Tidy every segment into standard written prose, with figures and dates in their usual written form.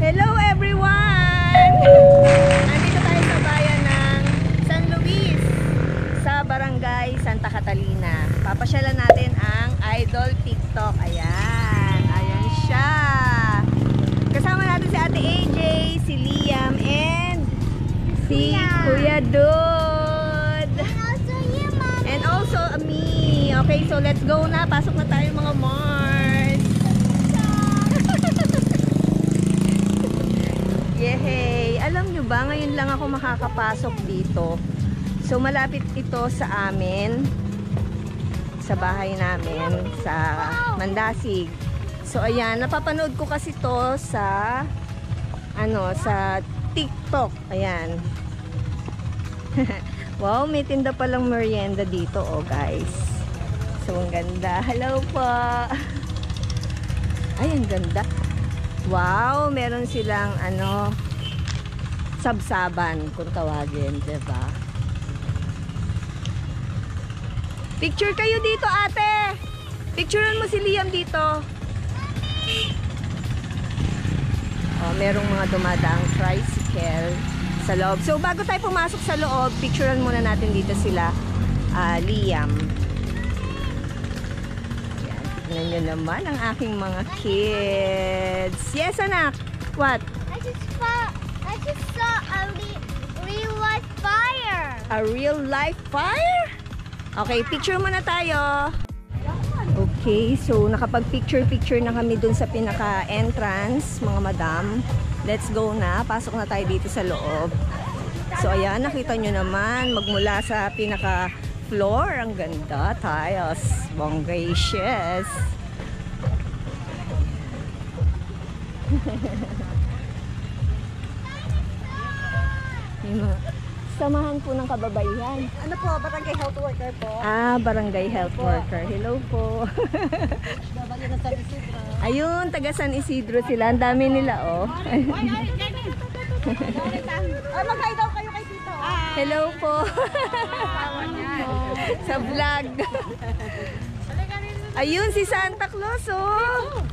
Hello everyone! Nandito tayo sa bayan ng San Luis, sa Barangay Santa Catalina. Papasyalan natin ang Idol TikTok. Ayan, ayan siya. Kasama natin si Ate AJ, si Liam, and si Kuya Dude. And also me. Okay, so let's go na. Pasok na tayo mga Mars. Yehey! Alam nyo ba, ngayon lang ako makakapasok dito. So malapit ito sa amin, sa bahay namin, sa Mandasig. So ayan, napapanood ko kasi to sa sa TikTok. Ayan. Wow, may tinda palang merienda dito, oh guys. So ang ganda. Hello po. Ay, ang ganda. Wow, meron silang sabsaban kung tawagin, diba? Picture kayo dito, ate. Picturean mo si Liam dito. Oh, merong mga dumadaang tricycle sa loob. So bago tayo pumasok sa loob, picturean muna natin dito sila, Liam. Tignan nyo naman ang aking mga kids. Yes, anak. What? I just saw a real life fire. A real life fire? Okay, picture muna tayo. Okay, so nakapag-picture na kami dun sa pinaka-entrance, mga madam. Let's go na. Pasok na tayo dito sa loob. So ayan, nakita nyo naman, magmula sa pinaka-floor, ang ganda, tiles, bonggacious. Samahan po ng kababaihan. Ano po, barangay health worker po. Barangay health worker. Hello po. Ayun, taga San Isidro sila. Ang dami nila, oh. Mag-hi daw kayo kay Tito. Hello po. Sa vlog. Ayun, si Santa Claus, oh.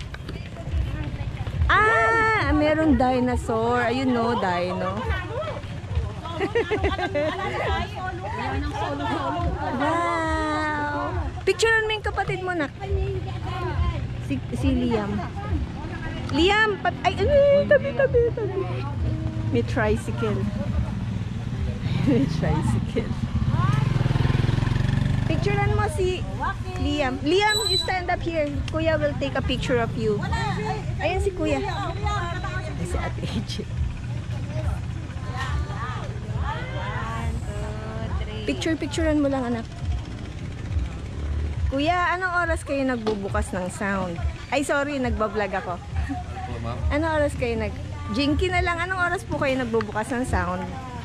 Meron dinosaur. Ayun, no, dino. Wow. Picturean mo yung kapatid mo, nak. Si Liam. Liam, tabi. May tricycle. May tricycle. Picturean mo si Liam. Liam, you stand up here. Kuya will take a picture of you. Ayan si Kuya. Si Ate AJ. Picturean mo lang, anak. Kuya, anong oras kayo nagbubukas ng sound? Ay, sorry, nagbablog ako. Anong oras kayo Jinky na lang, anong oras po kayo nagbubukas ng sound?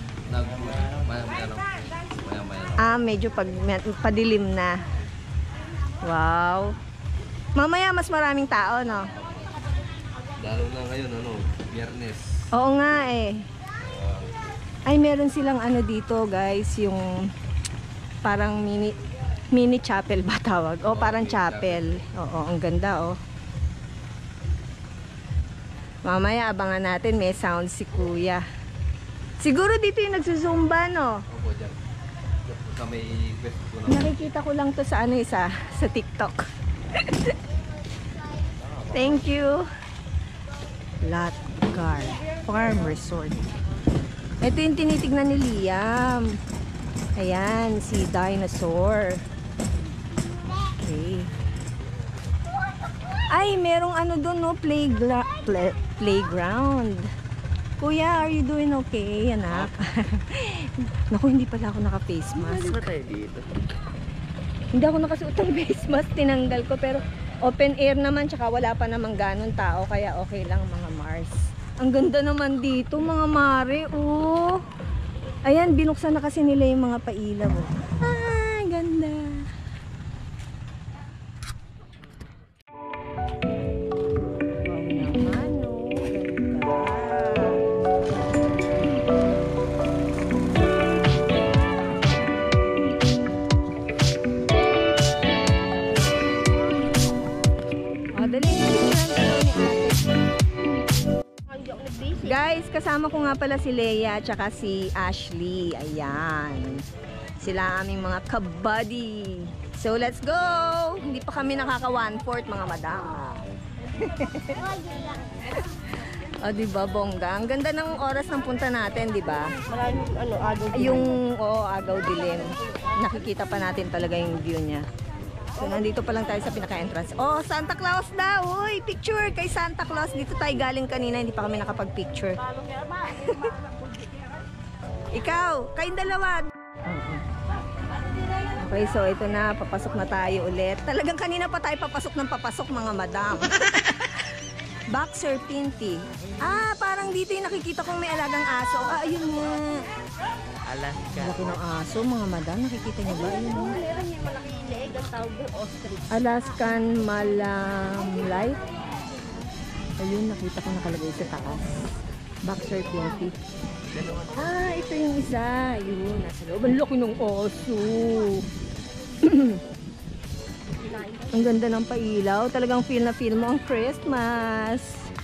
Medyo padilim na. Wow. Mamaya mas maraming tao, no? Lalo na ngayon, Biyernes. Oo nga eh. Ay, meron silang dito, guys, yung parang mini chapel ba tawag? O, parang chapel. Oo, ang ganda, oh. Mamaya, abangan natin, may sound si Kuya. Siguro dito yung nagsusumba, no? Opo, dyan. Sa may quest ko na. Nakikita ko lang to sa sa TikTok. Thank you. Latgar Farm Resort. Ito yung tinitignan ni Liam. Ayan, si dinosaur. Okay. Ay, merong doon, no? Playground. Kuya, are you doing okay, anak? Naku, hindi pala ako naka-face mask. Hindi ba tayo dito? Hindi ako nakasuot ng face mask, tinanggal ko. Pero open air naman, tsaka wala pa namang ganun tao. Kaya okay lang, mga Mars. Ang ganda naman dito, mga mare. Oh. Ayan, binuksan na kasi nila yung mga pailaw. Ganda. Guys, kasama ko nga pala si Leia at saka si Ashley. Ayan. Sila aming mga kabuddy. So, let's go! Hindi pa kami nakaka 1/4 mga madam. O, diba, bongga? Ang ganda ng oras ng punta natin, diba? Maraming agaw. Agaw dilim. Nakikita pa natin talaga yung view niya. So, nandito pa lang tayo sa pinaka-entrance. Oh, Santa Claus daw! Uy, picture kay Santa Claus. Dito tayo galing kanina, hindi pa kami nakapag-picture. Ikaw, kayong dalawa. Okay, so ito na, papasok na tayo ulit. Talagang kanina pa tayo papasok ng papasok, mga madam. Boxer Pinty. Ah, parang dito yung nakikita kong may alagang aso. Ah, ayun nga. Alaska. Laki ng aso, mga madam. Nakikita niyo ba? Ayun nga. Meron yung malaking leeg, ang tawag doon, ostrich. Alaskan Malamlay. Ayun, nakita ko nakalagay sa taas. Boxer Pinty. Ah, ito yung isa. Ayun, nasa loob. Ang laki ng aso. Ang ganda ng pailaw. Talagang feel na feel mo ang Christmas.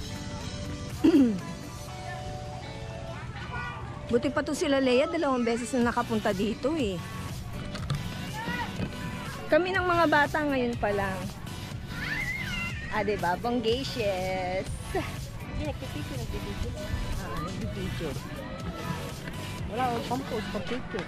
Buti pa to sila Leia. 2 beses na nakapunta dito eh. Kami ng mga bata ngayon pa lang. Ah, diba? Bonggacious. Nagpipicture. Ah, nag-video. Wala akong pang-post, pang-picture.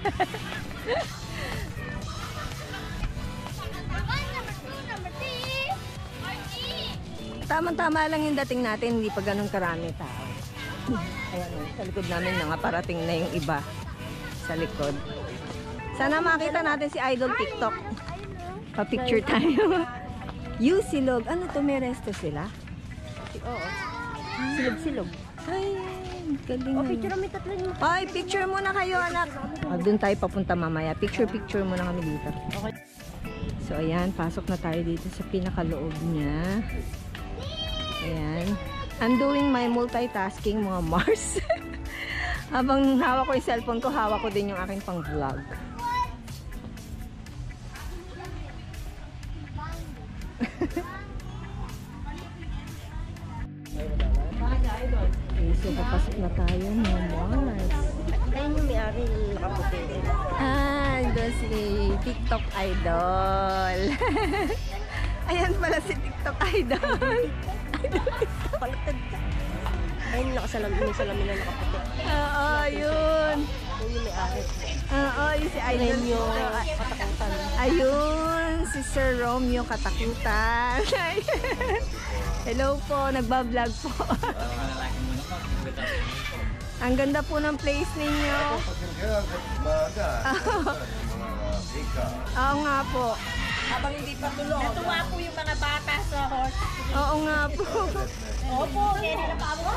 Tamang-tama lang yung dating natin, hindi pa ganun karami tao. Ayan o, sa likod namin mga parating na yung iba sa likod. Sana makita natin si Idol TikTok. Pa-picture tayo. You Silog. Ano to, may resto sila? Oo. Silog-silog. Ay, galing O, naman. picture kami tatlo yung... Ay, picture muna kayo anak. Doon tayo papunta mamaya. Picture muna kami dito. Okay. So, ayan, pasok na tayo dito sa pinakaloob niya. Ayan. I'm doing my multitasking, mga Mars. Habang hawak ko yung cellphone ko, hawak ko din yung aking pang-vlog. Okay, so papasok na tayo, mga Mars. Ayun yung may-ari yung nakaputi. Ah, doon si TikTok Idol. Ayan pala si TikTok Idol. Palitad ka. Ayun yung may salamin na nakaputi. Oo, yun. Ayun yung may-ari. Oo, yun si Idol. Romeo Katakutan. Ayun, si Sir Romeo Katakutan. Hello po, nagbablog po. Ang ganda po ng place ninyo. Oo nga po. Habang hindi pa tulog. Natuwa po yung mga bata sa horse. Oo nga po. Opo, kaya nila pa ako.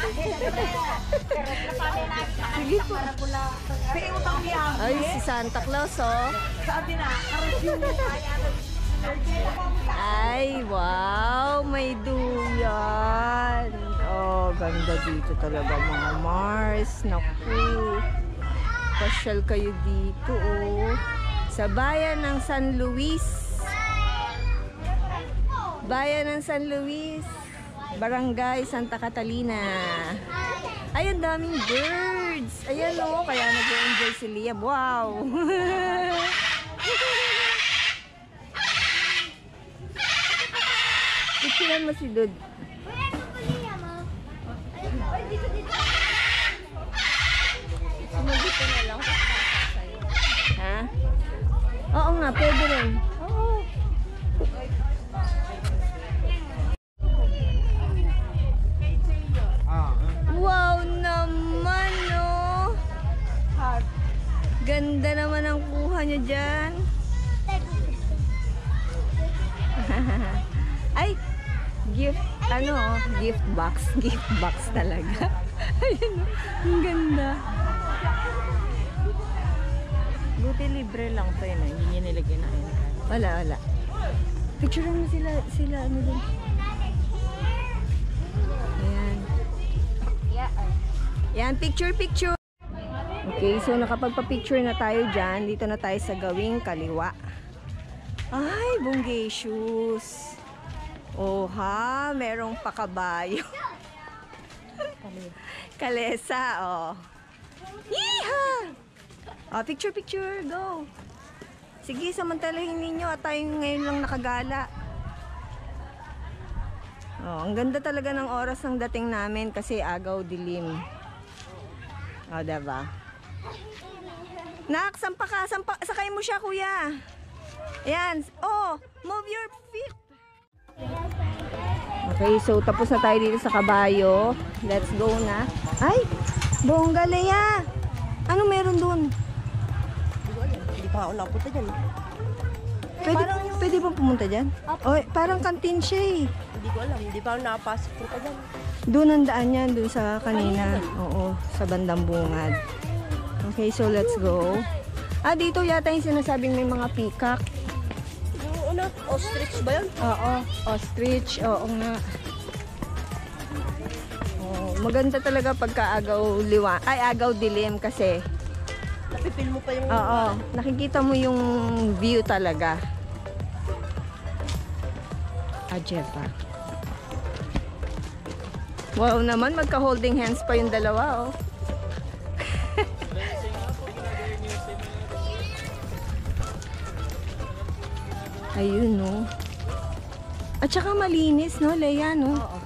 Sige po. Kaya utang niya. Ay, si Santa Claus, oh. Sabi na, karos yung Ay, wow! May duyan! Oh, ganda dito talaga mga Mars. Naku! Pasyal kayo dito, oh. Sa bayan ng San Luis. Bayan ng San Luis. Barangay Santa Catalina. Ay, ang daming birds! Ayan, oh. Kaya nag-enjoy si Leia. Wow! Picturean mo si Dud. Dito na lang. Ha? Oo nga, pwede rin. Oo. Wow naman, no? Ganda naman ang kuha niya dyan. Ay, gift box. Gift box talaga. Ayun, ang ganda. Buti libre lang to yun. Hindi niya nilagyan na ayun. Wala. Picture mo sila ano dun. Ayan. Yan, picture. Okay, so nakapagpa-picture na tayo dyan. Dito na tayo sa gawing kaliwa. Ay, bonggacious. Oh ha, merong pakabayo. Kalesa, oh. Yeehaw! Oh, picture, go. Sige, samantalahin ninyo at tayo ngayon lang nakagala. Oh, ang ganda talaga ng oras ng dating namin kasi agaw dilim. Oh, diba? Nak, sampa ka, sakay mo siya, kuya. Ayan, oh, move your feet. Okay, so tapos na tayo dito sa kabayo. Let's go na. Ay, bongga, Lea. Ano meron dun? Hindi pa ako napunta dyan. Pwede bang pumunta dyan? Oh, parang kantin siya eh. Hindi ko alam. Hindi pa ako nakapasok punta dyan. Doon ang daan yan, doon sa kanina. Oo, sa bandang bungad. Okay, so let's go. Ah, dito yata yung sinasabing may mga peacock. Yung ano, ostrich ba yun? Oo, ostrich. Oo nga. Oh, maganda talaga pagka agaw dilim kasi. Napipil mo pa yung... Oo, nakikita mo yung view talaga. Ajepa. Wow naman, magka-holding hands pa yung dalawa, oh. Ayun, no. At saka malinis, no, Lea, no? Oo.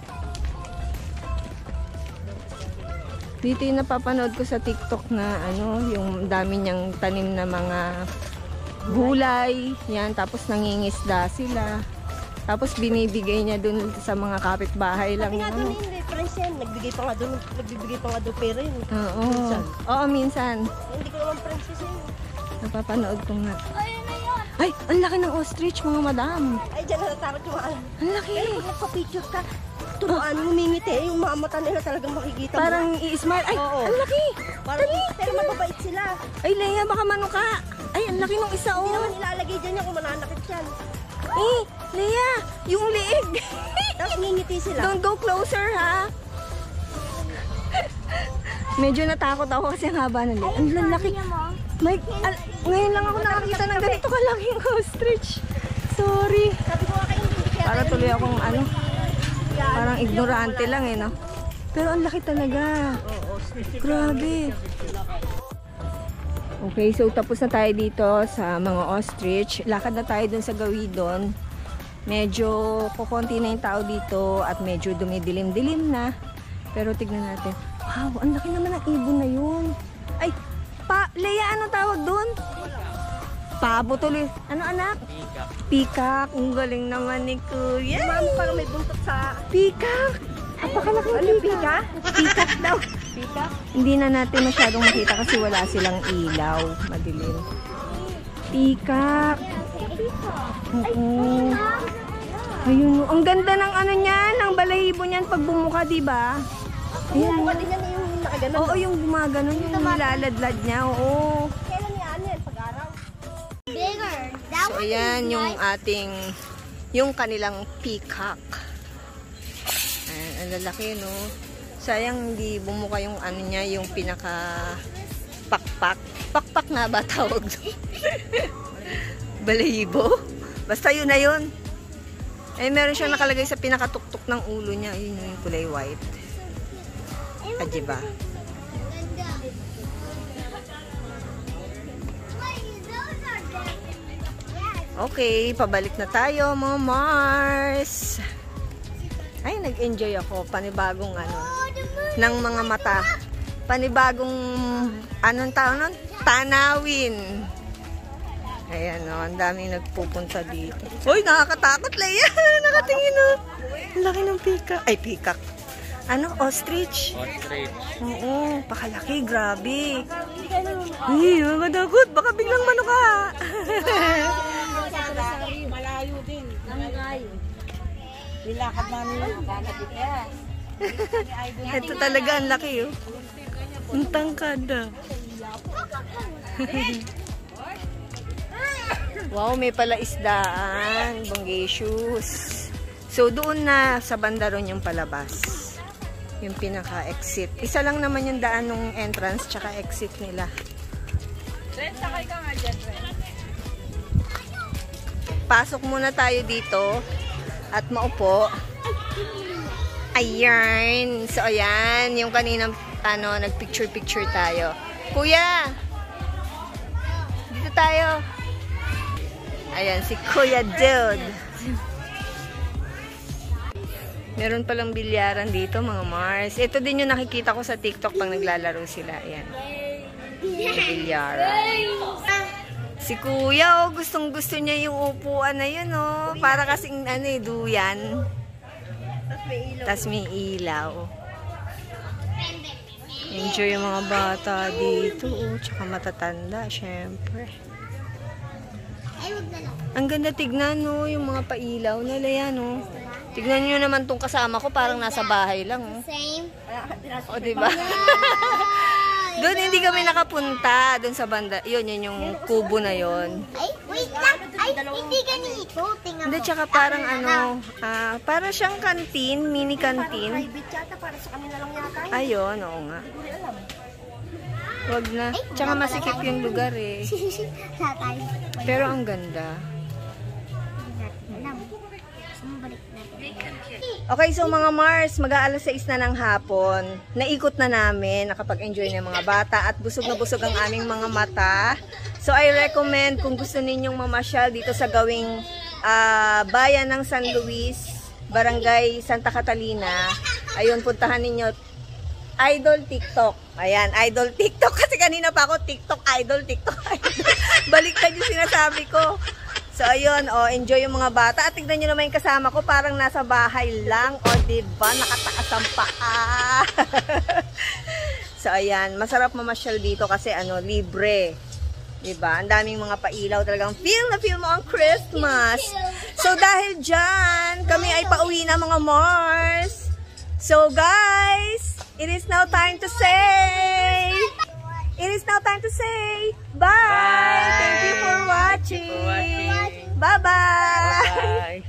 Dito yung napapanood ko sa TikTok na, ano, yung dami niyang tanim na mga gulay. Yan, tapos nangingisda sila. Tapos binibigay niya dun sa mga kapitbahay lang. Sabi nga doon hindi, friends yan. Nagbibigay pa nga doon pera yun. Oo. Minsan. Oo, minsan. Hindi ko naman friends yun. Napapanood ko nga. Ay, ang laki ng ostrich, mga madam. Ay, dyan natatakot yung mga... Ang laki. Pero pag nagpa-picture ka, turuan, humingiti. Yung mga mata nila talagang makikita mo. Parang i-smile. Ay, Oo. ang laki. Parang, pero mababait sila. Ay, Lea, baka manuka. Ay, ang laki ng isa, Hindi oh. naman ilalagay dyan yan kung mananakit yan. Eh, Lea, yung liig. Tapos ngingiti sila. Don't go closer, ha? Medyo natakot ako kasi ang haba ng liig. Ang lalaki. Ngayon lang ako nakakita ng ganito kalaking ostrich. Sorry. Sabi ko nga kayo, hindi kaya... Para tuloy akong ano, parang ignorante lang eh, no? Pero ang laki talaga. Oo, Grabe. Okay, so tapos na tayo dito sa mga ostrich. Lakad na tayo dun sa gawidon. Medyo kukunti na yung tao dito at medyo dumidilim-dilim na. Pero tignan natin. Wow, ang laki naman ng ibon na yun. Ay, Lea, ano tawag dun? Pabo tuloy. Ano anak? Peacock. Peacock. Ang galing naman ni Kuya. Mami, parang may buntot sa... Peacock. Apakalaking Ano, peacock. Peacock daw. Pika? Hindi na natin masyadong makita kasi wala silang ilaw. Madilim. Peacock. Oo. Ayun. Ang ganda ng ano niyan, ng balahibo niyan pag bumuka, di ba? Ayan. Pwede niyan yung nakaganon. Oo, yung gumaganon, yung nilaladlad niya. Oo. Kailan yan yan? Pag-araw? So, ayan yung ating, yung kanilang peacock. Ayan, ang lalaki, no? Sayang hindi bumuka yung ano niya, yung pinaka pakpak. Pakpak na ba tawag doon? Balahibo? Basta yun na yun. Eh, meron siyang nakalagay sa pinakatuktok ng ulo niya. Yun yung kulay white. Diba? Okay, pabalik na tayo mga Mars. Ay, nag-enjoy ako. Panibagong ano, ng mga mata. Panibagong, anong tawag nun? Tanawin. Ayan o, ang daming nagpupunta dito. Uy, nakakatakot, Lea. Nakatingin o. Ang laki ng peacock. Ay, peacock. Ano? Ostrich? Ostrich. Oo, pakalaki. Grabe. Ay, nakakatakot. Baka biglang manuka. Malayo din. Malayo. Nilakad namin yung Ito talaga ang laki oh. Ang tangkad ah. Wow, may pala isdaan. Bongacious. So doon na sa banda ron yung palabas. Yung pinaka-exit. Isa lang naman yung daan ng entrance tsaka exit nila. Ren, sakay ka nga dyan, Ren. Pasok muna tayo dito at maupo. Ayan. So, ayan. Yung kaninang, nagpicture-picture tayo. Kuya! Dito tayo. Ayan, si Kuya Dude. Meron palang bilyaran dito, mga Mars. Ito din yung nakikita ko sa TikTok pag naglalaro sila. Ayan. Bilyaran. Si Kuya, gustong-gusto niya yung upuan na yun, oh. Para kasing, duyan. Tas may ilaw. Enjoy yung mga bata dito, oh. Tsaka matatanda, syempre. Ang ganda tignan, no, yung mga pailaw nila yan, oh. Tignan nyo naman tong kasama ko, parang nasa bahay lang, oh. Same. O, diba? Doon hindi kami nakapunta, doon sa banda. Yun yung kubo na yun. Ay, wait lang. Ay, hindi ganito. Tingnan Hindi, mo. tsaka parang para siyang kantin, mini kantin. Private yata, para sa kanila lang yata. Ayun, oo nga. Wag na. Tsaka masikip yung lugar eh. Tatay. Pero ang ganda. Alam. Sumabalik natin. Okay, so mga Mars, mag-aalas 6 na ng hapon. Naikot na namin, nakapag-enjoy ng mga bata at busog na busog ang aming mga mata. So I recommend kung gusto ninyong mamasyal dito sa gawing bayan ng San Luis, Barangay Santa Catalina. Ayun, puntahan ninyo Idol TikTok. Ayan, Idol TikTok. Kasi kanina pa ako TikTok Idol, TikTok Idol. Baliktad yung sinasabi ko. So, ayun, enjoy yung mga bata. At tignan nyo naman yung kasama ko, parang nasa bahay lang. Diba? Nakatakas ang paa. So, ayan, masarap mamasyal dito kasi, libre. Diba? Ang daming mga pailaw. Talagang feel na feel mo ang Christmas. So, dahil dyan, kami ay pauwi na, mga Mars. So, guys, it is now time to say... bye! Thank you for watching! Bye-bye!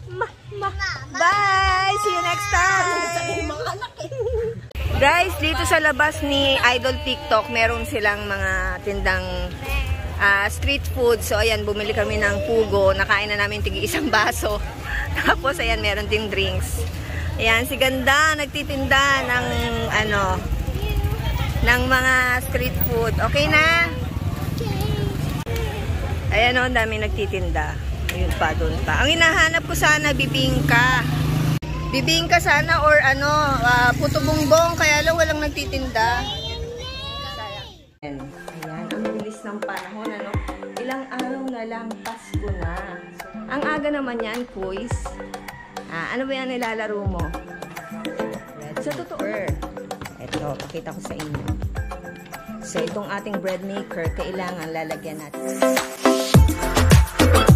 Bye! See you next time! Guys, dito sa labas ni Idol TikTok, meron silang mga tindang street food. So, ayan, bumili kami ng pugo. Nakain na namin tigi isang baso. Tapos, ayan, meron ding drinks. Ayan, si Ganda, nagtitinda ng, ng mga street food. Okay na? Ayan o, ang dami nagtitinda. Ayun pa, doon pa. Ang hinahanap ko sana, bibingka. Bibingka sana or puto bongbong. Kaya lang walang nagtitinda. Ayan, ang bilis ng panahon, Ilang araw na lang, Pasko na. Ang aga naman yan, quiz. Ano ba yan nilalaro mo? Sa totoo. Ito, pakita ko sa inyo. So, itong ating bread maker, kailangan lalagyan natin.